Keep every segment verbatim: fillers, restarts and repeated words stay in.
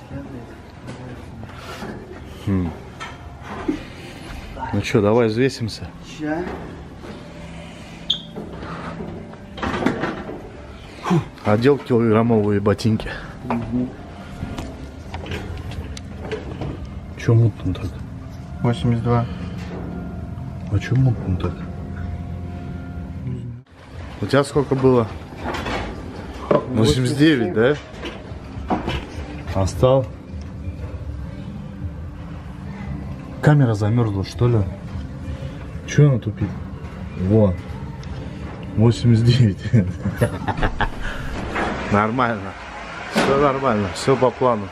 Хм. Ну что, давай взвесимся. Ща. Одел килограммовые ботинки. Угу. Че мутно так? восемьдесят два. А че мутно так? У тебя сколько было? восемьдесят девять, да? А стал? Камера замерзла, что ли? Че она тупит? Вон. восемьдесят девять. Нормально. Все нормально, все по плану.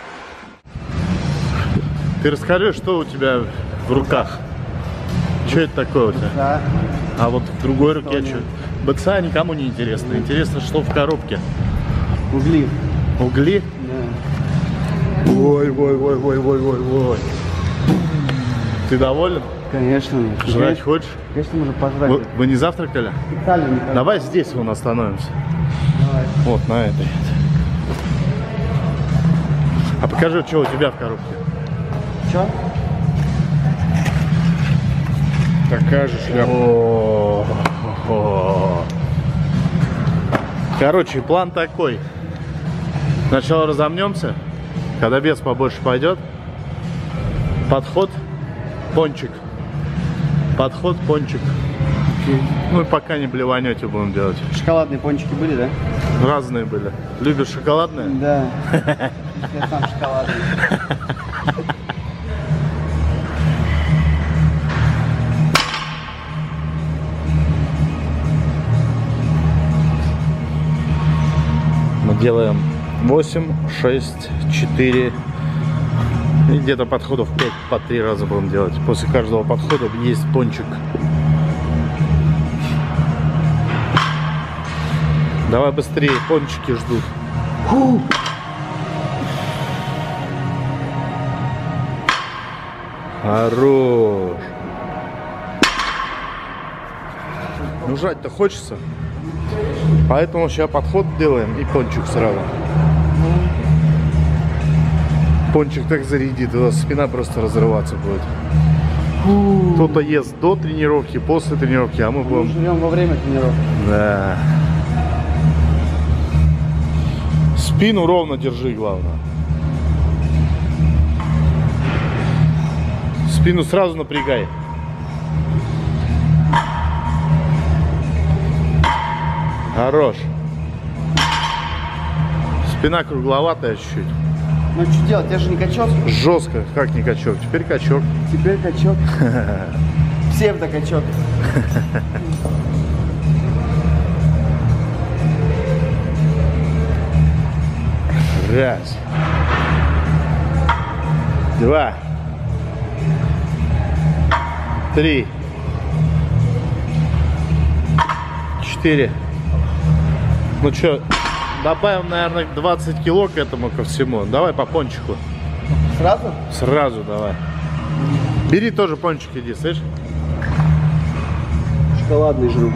Ты расскажи, что у тебя в руках? Что это такое у тебя? Да. А вот в другой руке что? БЦА никому не интересно. Интересно, что в коробке. Угли. Угли? Да. Ой, ой, ой, ой, ой, ой, ой. Ты доволен? Конечно. Жрать хочешь? Конечно, можно пожрать. Вы, вы не завтракали? Италию, Давай здесь вон остановимся. Давай. Вот на этой. А покажи, что у тебя в коробке. Че? Такая же шляпа. Короче, план такой. Сначала разомнемся. Когда вес побольше пойдет. Подход, пончик. Подход, пончик. Ну и пока не блеванете будем делать. Шоколадные пончики были, да? Разные были. Любишь шоколадные? Да. Я сам шоколадный. Мы делаем восемь, шесть, четыре. И где-то подходов пять по три раза будем делать. После каждого подхода есть пончик. Давай быстрее, пончики ждут. Фу. Хорош. Ну жрать-то хочется. Поэтому сейчас подход делаем и пончик сразу. Пончик так зарядит, у вас спина просто разрываться будет. Кто-то ест до тренировки, после тренировки, а мы будем... Мы живем во время тренировки. Да. Спину ровно держи, главное. Спину сразу напрягай. Хорош. Спина кругловатая чуть-чуть. Ну что делать, я же не качок. Жестко, как не качок. Теперь качок. Теперь качок. Псевдокачок. Раз. Два. Три. Четыре. Ну что, добавим, наверное, двадцать кило к этому, ко всему. Давай по пончику. Сразу? Сразу давай. Бери тоже пончик, иди, слышишь? Шоколадный жру.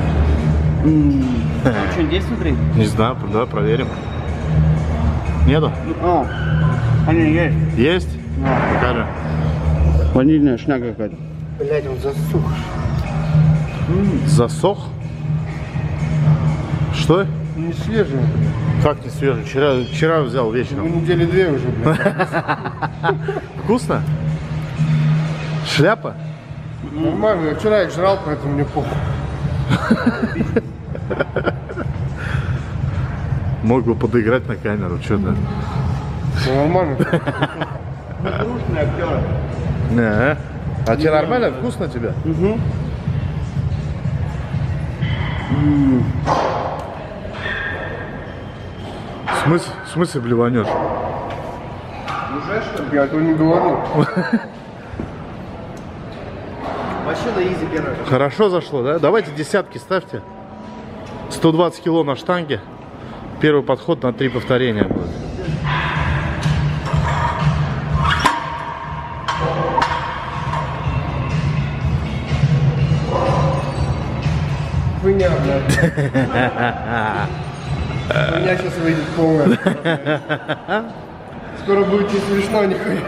А что, есть внутри? Не знаю, давай проверим. Нету? О, они есть. Есть? Да. Покажи. Ванильная шняга какая-то. Блять, он засух. Засох? Что? Не свежий. Как не свежий? Вчера, вчера взял вечером. Ну, недели две уже, блядь. Вкусно? Шляпа? Нормально, я вчера их жрал, поэтому мне похуй. Мог бы подыграть на камеру, что-то. Все нормально. Мы трушные актеры. Не. А тебе нормально? Вкусно тебе? Угу. В смысле, в смысле блеванешь? Уже что ли? Я этого не говорю. Вообще на изи первый. Хорошо зашло, да? Давайте десятки ставьте. сто двадцать кило на штанге. Первый подход на три повторения будет. Хуйня, блядь. Хуйня сейчас выйдет полная. Скоро будет не смешно, нихуя.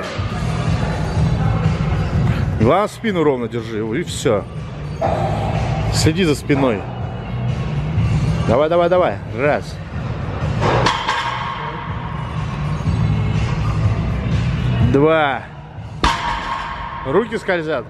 Главное, спину ровно держи, и все. Следи за спиной. Давай, давай, давай. Раз. Два. Руки скользят.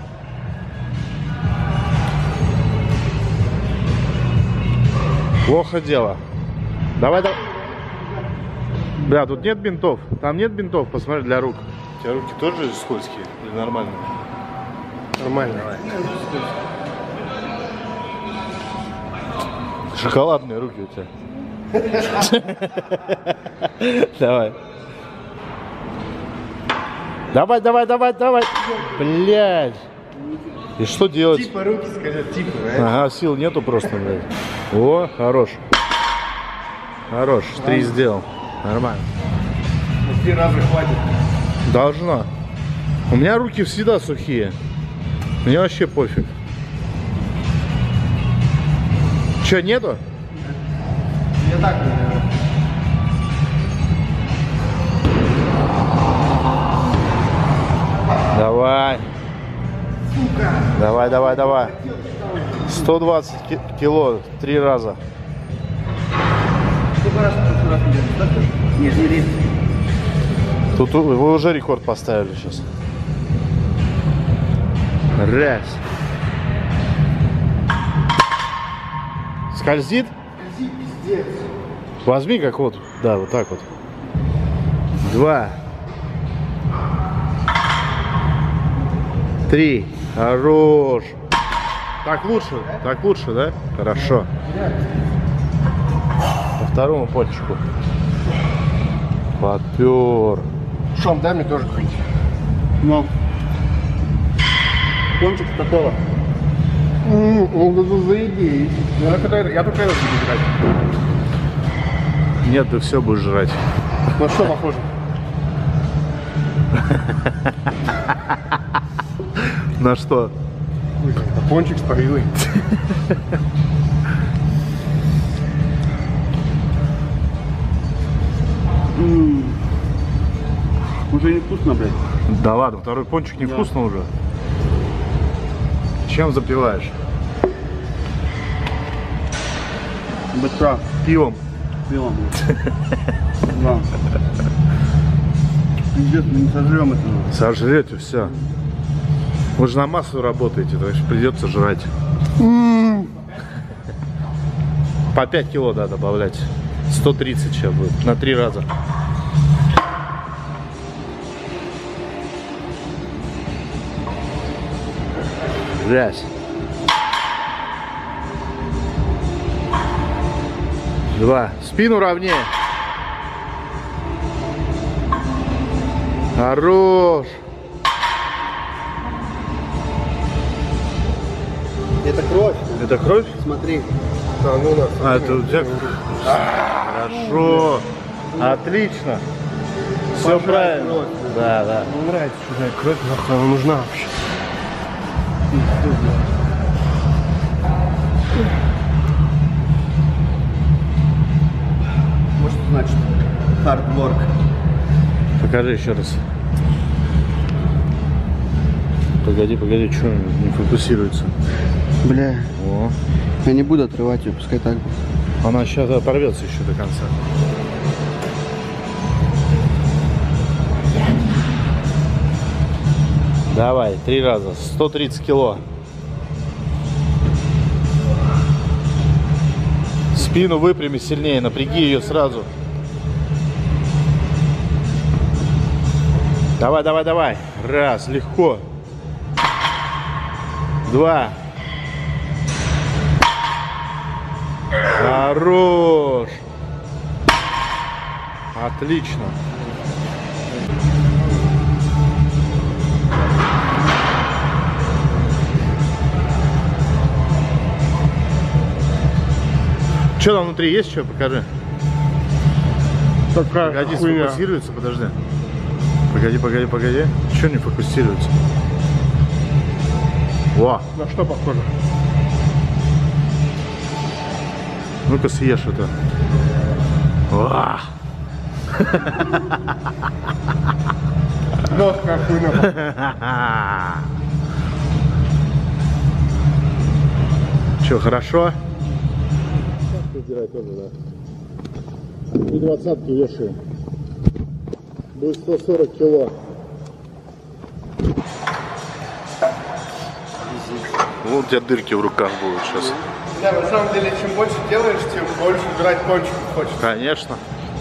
Плохо дело. Давай, давай. Бля, тут нет бинтов. Там нет бинтов, посмотри, для рук. У тебя руки тоже скользкие или нормальные? Нормально. Давай. Шоколадные руки у тебя. Давай. Давай, давай, давай, давай. Блядь. И что делать? Типа руки скажет, типа, ага, сил нету просто, блядь. О, хорош. Хорош, три сделал. Нормально. Три раза хватит. Должно. У меня руки всегда сухие. Мне вообще пофиг. Че, нету? Я так, наверное. Давай. Сука. Давай, давай, давай. сто двадцать ки кило, три раза. Сколько раз ты раз не Нет, не лезь. Тут вы уже рекорд поставили сейчас. Раз. Скользит? Скользит, пиздец. Возьми как вот. Да, вот так вот. Два. Три. Хорош. Так лучше? Так лучше, да? Хорошо. По второму пончику. Подпер. Шом, дай мне тоже какой-нибудь. Ну. Пончик такого. Ну, заебись. Я только это буду играть. Нет, ты все будешь жрать. На что похоже? На что? Пончик с парилой. Уже не вкусно, блядь. Да ладно, второй пончик не Да. вкусно уже. Чем запиваешь? Быстро. Пивом. Пивом, блядь. Да. Пиздец, мы не сожрем это. Сожрете все. Вы же на массу работаете, так что придется жрать. По пять кило, да, добавлять. сто тридцать сейчас будет, на три раза. Раз. Два. Спину ровнее. Хорош. Это кровь. Это кровь? Смотри. А, ну да. А, это у тебя... Хорошо. Отлично. Все правильно. кровь. Да, да. Мне нравится чужая кровь, нахуй она нужна вообще. Вот что значит hard work. Покажи еще раз. Погоди, погоди, что не фокусируется? Бля, О. я не буду отрывать ее, пускай так будет. Она сейчас оторвется еще до конца. Давай, три раза. сто тридцать кило. Спину выпрями сильнее, напряги ее сразу. Давай, давай, давай. Раз, легко. Два. Хорош. Отлично. Что там внутри есть, что? Покажи. Такая Погоди, хуйня. сфокусируется, подожди. Погоди, погоди, погоди. Что не фокусируется? Во! На что похоже? Ну-ка съешь это. Во! Жестко охуенно. Че, хорошо? И двадцатки вешаем. Будет сто сорок кило. Вот у тебя дырки в руках будут сейчас. Да, на самом деле, чем больше делаешь, тем больше убирать кончиков хочется. Конечно.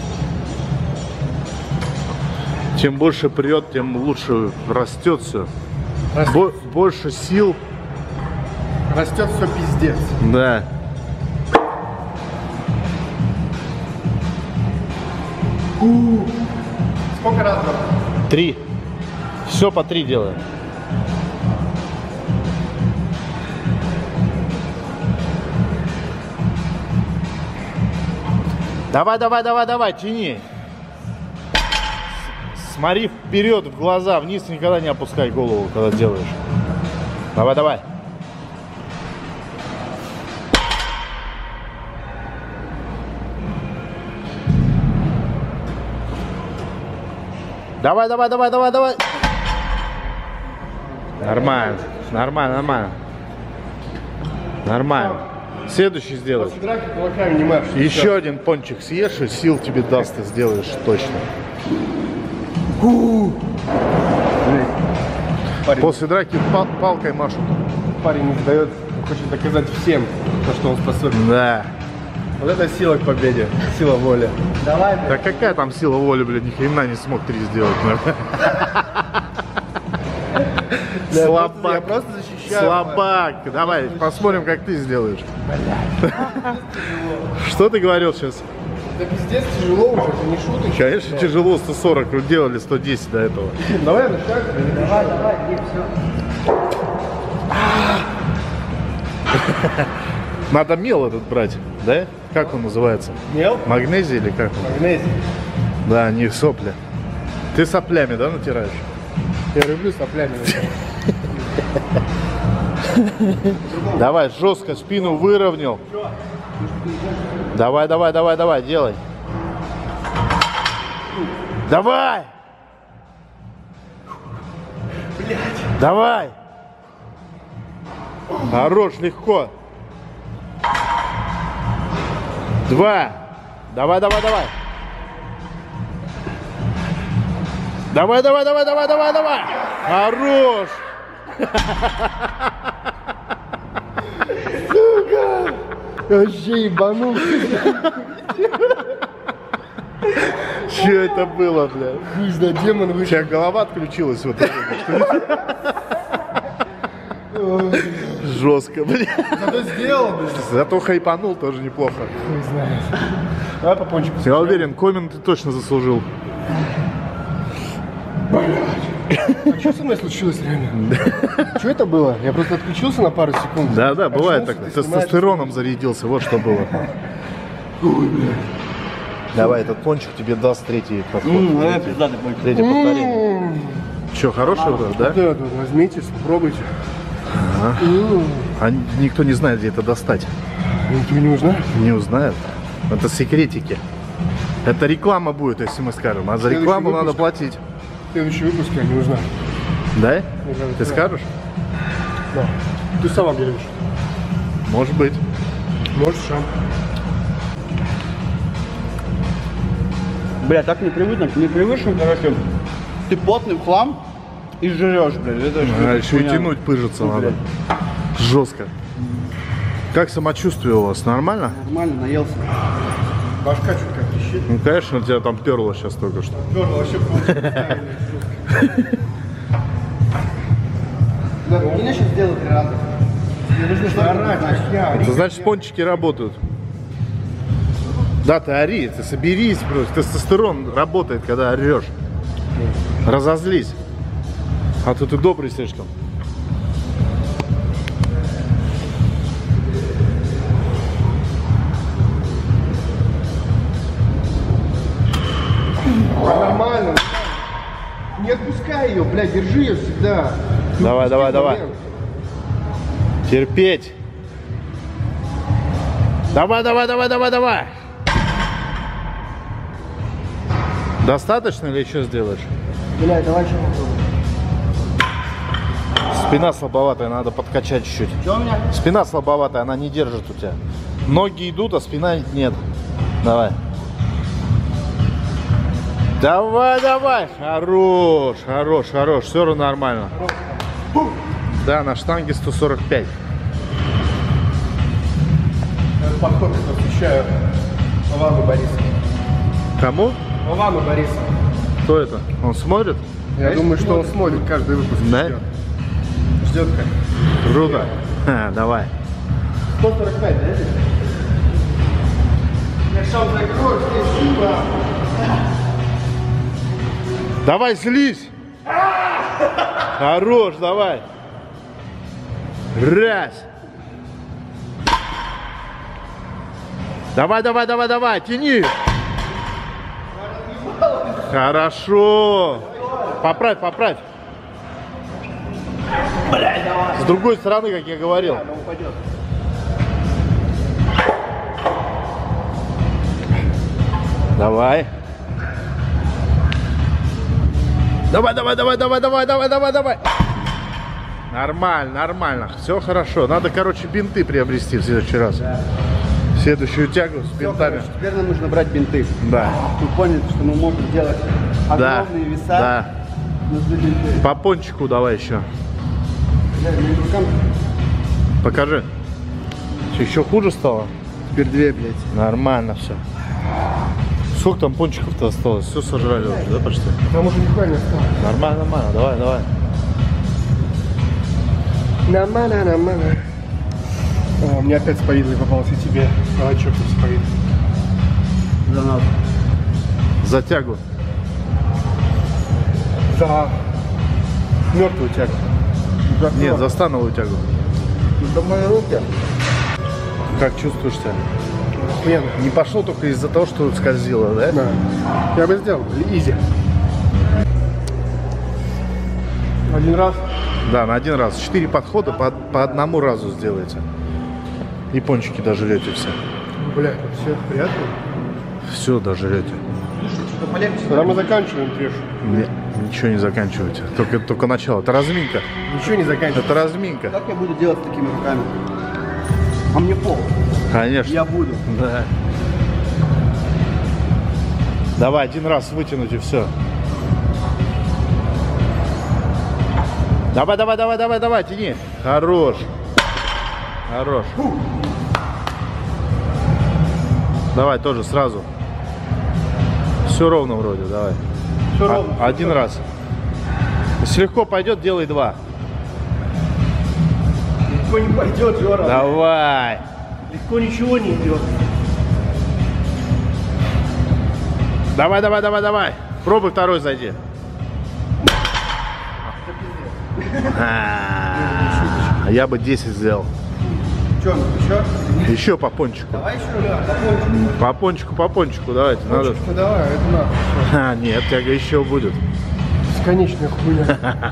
Чем больше прет, тем лучше растет все. Бо больше сил. Растет все пиздец. Да. Сколько раз? Три. Все по три делаем. Давай, давай, давай, давай, тяни. Смотри вперед, в глаза, вниз никогда не опускай голову, когда делаешь. Давай, давай. Давай, давай, давай, давай, давай. Нормально, нормально, нормально. Нормально. Следующий сделай. После драки кулаками не машешь. Еще Все. один пончик съешь, и сил тебе даст, ты сделаешь точно. Парень, После драки пал палкой машут. парень не сдает, хочет доказать всем, то, что он способен. Да. Вот это сила к победе, сила воли. Давай, Да какая там сила воли, блядь, ни хрена не смог три сделать. Я Слабак. просто защищаю. Слабак. Давай, посмотрим, как ты сделаешь. Что ты говорил сейчас? Да пиздец тяжело уже, это не шуточка. Конечно, тяжело, сто сорок, вы делали сто десять до этого. Давай на шаг. Давай, давай, и все. Надо мел этот брать, да? Как он называется? Мел? Магнезия или как он? Магнезия. Да, не сопли. Ты соплями, да, натираешь? Я люблю соплями. Давай, жестко спину выровнял. Давай, давай, давай, давай, делай. Давай! Давай! Хорош, легко. Два. Давай, давай, давай. Давай, давай, давай, давай, давай, давай. Хорош. Сука! Вообще ебанул. Что это было, бля? Не знаю, демон У вышел. тебя голова отключилась вот это. Жестко, бля. Зато сделал, блин. Зато хайпанул тоже неплохо. Не знаю. Давай по пончику. Я уверен, коммент ты точно заслужил. А что со мной случилось реально? Что это было? Я просто отключился на пару секунд. Да, да, бывает так. Очнулся, ты Тестостероном зарядился, вот что было. Давай, этот пончик тебе даст третий подход. Третье повторение. Че, хороший вот, да? Да, да, возьмите, попробуйте. А никто не знает, где это достать. Никто не узнает. Не узнают. Это секретики. Это реклама будет, если мы скажем. А за Следующий рекламу выпуск. надо платить. Следующий выпуск я не узнаю. Да? кажется, Ты да. скажешь? Да. Ты сам объявишь. Может быть. Можешь сам. Бля, так непривычно, непривычно, короче. Ты потный в хлам и жрешь, блядь. Это же А еще и хуйня. тянуть, пыжиться Ну, надо. блядь. Жестко. Как самочувствие у вас? Нормально? Нормально, наелся. Башка чуть как трещит. Ну, конечно, тебя там перло сейчас только что. Горло вообще получилось. Надо, мне сейчас сделать три раза. Мне нужно что орать, значит, я Это значит, пончики работают. Да, ты ори, ты соберись просто. Тестостерон работает, когда орешь. Разозлись. А то ты добрый слишком. Нормально. Не отпускай ее, блядь, держи ее всегда. Давай, давай, давай. Момент. Терпеть. Давай, давай, давай, давай, давай. Достаточно или еще сделаешь? Блядь, давай еще попробуем. Спина слабоватая, надо подкачать чуть-чуть. Что у меня? Спина слабоватая, она не держит у тебя. Ноги идут, а спина нет. Давай. Давай, давай. Хорош, хорош, хорош. Все равно нормально. Да, на штанге сто сорок пять. Этот подход я посвящаю Вовану Борисову. Кому? Вовану Борисову. Кто это? Он смотрит? Я Конечно, думаю, что он смотрит. смотрит каждый выпуск. Да? Ждет. Ждет как. Круто. Ха, давай. сто сорок пять, да? Я шаг закрою, здесь сюда. Давай, слизь. Хорош, давай. Раз. Давай, давай, давай, давай, тяни. Хорошо. Поправь, поправь. С другой стороны, как я говорил. Давай. Давай, давай, давай, давай, давай, давай, давай, давай. Нормально, нормально. Все хорошо. Надо, короче, бинты приобрести в следующий раз. Да. Следующую тягу с Всё, бинтами. короче, теперь нам нужно брать бинты. Да. Вы поняли, что мы можем делать Да. огромные веса. Да. Нужны бинты. По пончику давай еще. Блядь, моим рукам Покажи. Что, еще хуже стало? теперь две, блядь. Нормально все. Сколько там пончиков-то осталось? Все сожрали уже, да, почти? Там уже нихуя не осталось. Нормально, нормально. Давай, давай. Нормально, нормально. О, мне опять с повидлой попалось и тебе. Давай чокнемся с повидлой. За нас. За тягу. За мертвую тягу. Нет, за становую тягу. Это мои руки. Как чувствуешь себя? Охуенно. Не пошло только из-за того, что скользило, да? Да. Я бы сделал. Изи. Один раз. Да, на один раз. Четыре подхода по, по одному разу сделайте. И пончики дожрете все. Блядь, все приятно. Все дожрете. Что-то полегче. Тогда мы заканчиваем трэш. Не, ничего не заканчивайте. Только, только начало. Это разминка. Ничего не заканчиваем. Это разминка. Как я буду делать с такими руками? А мне пол. Конечно. Я буду. Да. Давай, один раз вытянуть и все. Давай, давай, давай, давай, давай, тяни. Хорош. Хорош. Давай тоже сразу. Все ровно вроде, давай. Все А- ровно. один раз. Если легко пойдет, делай два. Легко не пойдет, Жора. Давай. Легко ничего не идет. Давай, давай, давай, давай. Пробуй второй зайди. А, Я бы десять сделал. Что, еще? Еще по пончику. Давай еще. Попомню. По пончику, по пончику, давайте. Надо. Ну давай, это надо. А, нет, тяга еще будет. Бесконечная хуйня.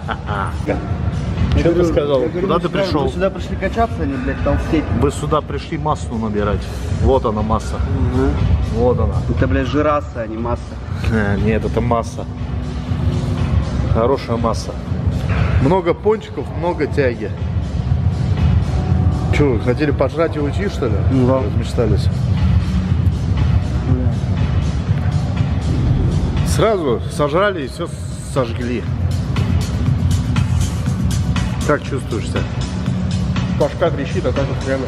Что ты сказал? Я говорю, Куда мы ты сюда- пришел? Мы сюда пришли качаться, а не, блядь, толстеть. Вы сюда пришли массу набирать. Вот она масса. Вот она. Это, блядь, жираса, а не масса. А, нет, это масса. Хорошая масса. Много пончиков, много тяги. Че, вы хотели пожрать и уйти, что ли? Ну да. Размечтались. Сразу сожрали и все сожгли. Как чувствуешь себя? Башка трещит, а так вот прямо.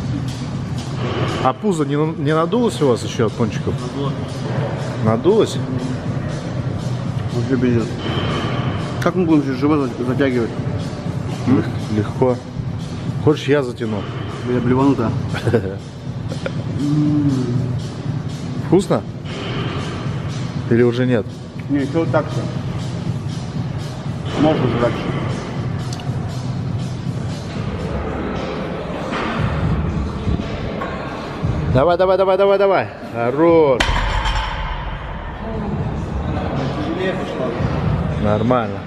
А пузо не, на- не надулось у вас еще от пончиков? Надулось? Вообще пиздец. Как мы будем здесь живот за- затягивать? Лег- Легко. Хочешь, я затяну? Я блеванута. Вкусно? Или уже нет? Не, еще вот так все. Можно жрать. Давай, давай, давай, давай, давай. Хорош. Тяжелее пошло. Нормально.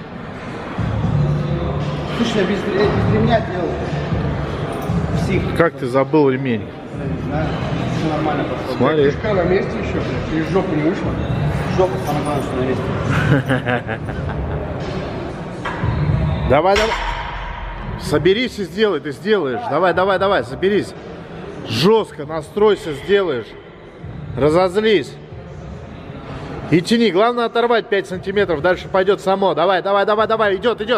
Слушай, я без, ре- без ремня делал. Псих. Как ты забыл ремень? Я не знаю. Все нормально пошло. Смотри. Кишка на месте еще, блядь. Через жопу не ушла. Жопа, самое главное, что на месте. Давай, давай. Соберись и сделай, ты сделаешь. Давай, давай, давай, соберись. Жестко настройся, сделаешь. Разозлись. И тяни. Главное оторвать пять сантиметров. Дальше пойдет само. Давай, давай, давай, давай. Идет, идет.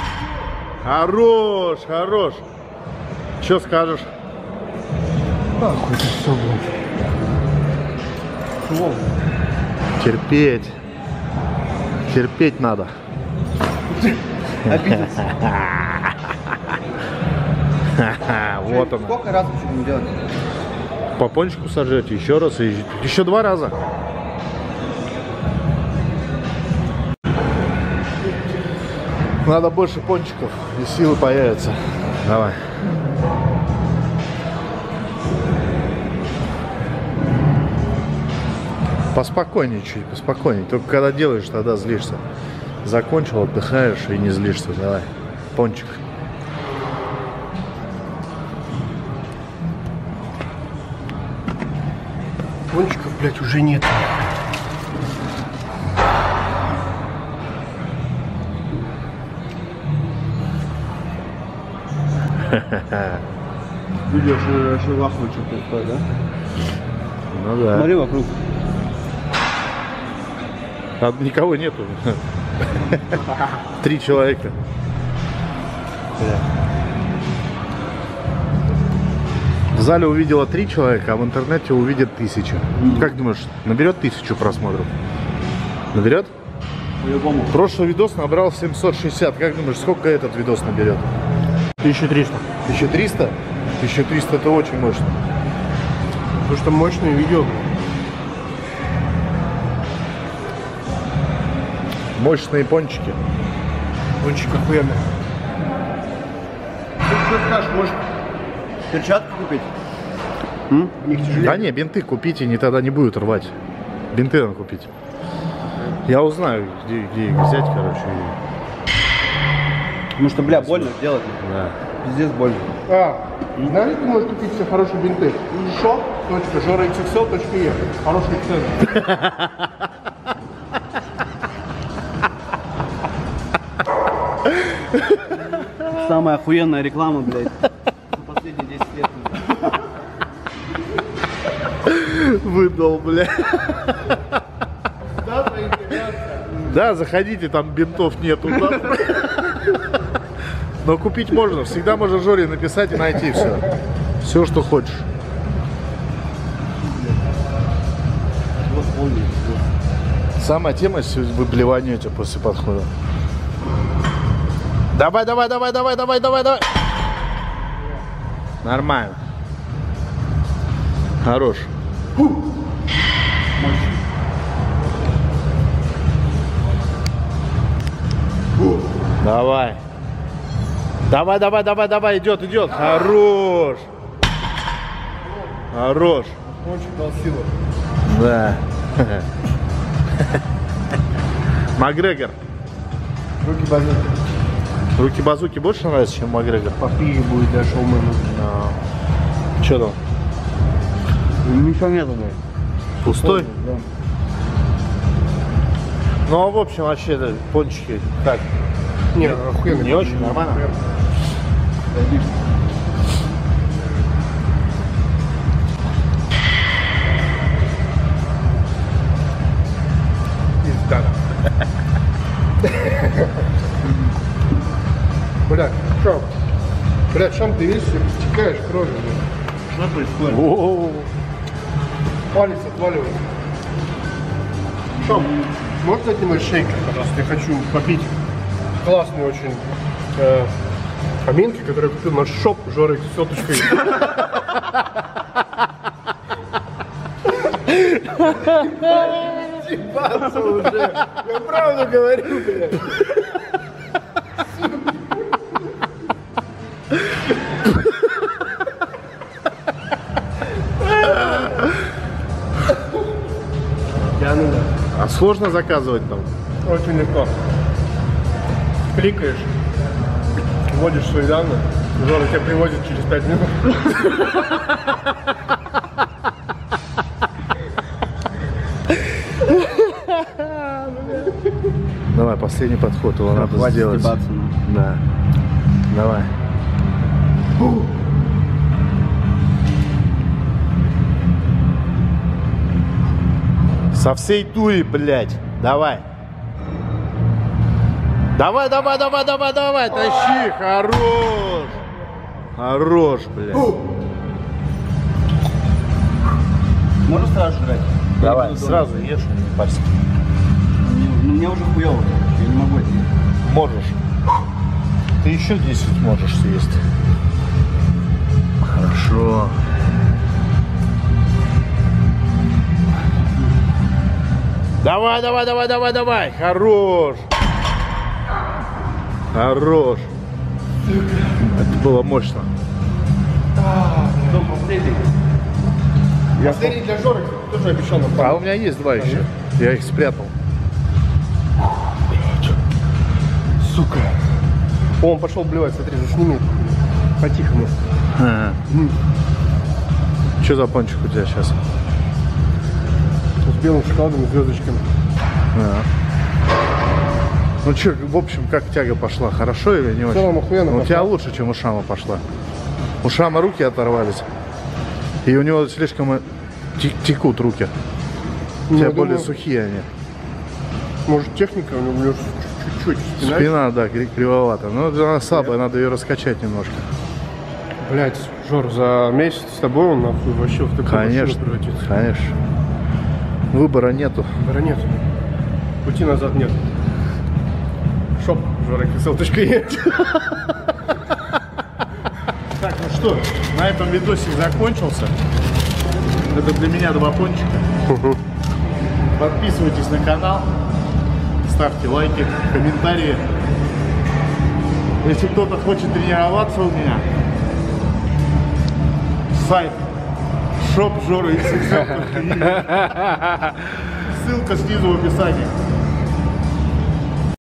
Хорош, хорош. Что скажешь? Ах, это все, блядь. Терпеть. Терпеть надо. Обиделся. Вот он. Сколько раз еще будем делать? По пончику сожрете еще раз и еще два раза. Надо больше пончиков, и силы появятся. Давай. Поспокойнее чуть, поспокойнее. Только когда делаешь, тогда злишься. Закончил, отдыхаешь и не злишься. Давай. Пончик. Пончиков, блядь, уже нет. Видишь, вообще лахнуть что-то такое, да? Ну да. Смотри вокруг. А никого нету. Три человека. В зале увидела три человека, а в интернете увидит тысячу. Как думаешь, наберет тысячу просмотров? Наберет? По-любому. Прошлый видос набрал семьсот шестьдесят. Как думаешь, сколько этот видос наберет? тысяча триста. тысяча триста? тысяча триста это очень мощно. Потому что мощное видео. Мощные пончики. Пончик охуенный. Ты что скажешь, может Перчатки купить? в них тяжелее? Да не, бинты купите, не тогда не будут рвать. Бинты надо купить. Я узнаю, где, где их взять, короче. и- Потому что, бля, больно делать. Да. Пиздец больно. А, знаешь, ты можешь купить все хорошие бинты? Shop точка жора икс икс эл точка и хорошие цены. Самая охуенная реклама, блядь. За последние десять лет. Выдал, бля. Да, заходите, там бинтов нету. Да? Но купить можно. Всегда можно Жоре написать и найти все. Все, что хочешь. Самая тема, если вы блеванете после подхода. Давай, давай, давай, давай, давай, давай, давай. Нормально. Хорош. Давай. Давай, давай, давай, давай, идет, идет. Хорош. Хорош. Пончик дал силу. Да. Макгрегор. Руки базуки. Руки базуки больше нравятся, чем Макгрегор? Попиже будет для шоумена. Че там? Ничего нету, блядь. Пустой? Да. Ну, а в общем, вообще, да, пончики так, Не, охуенно. не очень, нормально. Пизда. Блядь, что? Блядь, Шам, ты видишь, втекаешь кровью, блядь. Что происходит? О-о-о. Палец отваливает. Шам, можешь дать мне шейкер, пожалуйста? Я хочу попить классный очень э, аминки, который я купил на шоп жора икс икс эл точка и. Ебаться уже. Я правду говорю, блядь. Я ну да. А сложно заказывать там? Очень легко. Кликаешь, вводишь свои данные, Жора тебя привозит через пять минут. Давай, последний подход, его надо Хватит сделать. стебаться, ну. Да. Давай. Со всей дури, блядь. Давай. Давай, давай, давай, давай, давай. Тащи. Хорош. Хорош, блядь. Можешь сразу жрать? Давай, Я не буду сразу ешь, не парься. думать. Ну, мне уже хуёво. Я не могу это есть. Можешь. Ты еще десять можешь съесть. Хорошо. Давай, давай, давай, давай, давай. Хорош. Хорош. Это было мощно. Кто последний? Последний для Жоры тоже обещал нам. А у меня есть два еще. Я их спрятал. Сука. О, он пошел блевать, смотри, засними. По-тихому. Что за пончик у тебя сейчас? С белым шоколадом и звездочками. Ну что, в общем, как тяга пошла? Хорошо или не В очень? целом охуенно Ну, у пошла. тебя лучше, чем у Шама пошла. У Шама руки оторвались. И у него слишком э, те- текут руки. У Ну, тебя я более думаю, сухие они. Может, техника у него чуть-чуть. Спина. Спина, да, кри- кривовата. Но она слабая, надо ее раскачать немножко. Блять, Жор, за месяц с тобой он нахуй вообще в такую Конечно, машину превратится. конечно. Выбора нету. Выбора нет. Пути назад нет. Шоп, жора кс эл точка е. Так, ну что, на этом видосик закончился. Это для меня два пончика. Подписывайтесь на канал, ставьте лайки, комментарии. Если кто-то хочет тренироваться у меня, сайт шоп жора икс икс эл точка е. Ссылка снизу в описании.